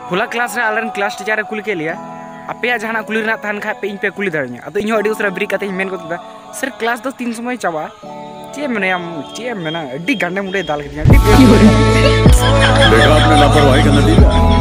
होला क्लास रे Alan class teacher कुल के लिया आपे जहाना कुली रना तहन खा पे इन पे कुली दाड़िया अतो इन अडी उसरा ब्रेक काते मेन को सर क्लास दो 3 समय चाबा चे मने अड्डी गंडे मुंडे दाल के दिया देखा आपने लापरवाही का नतीजा।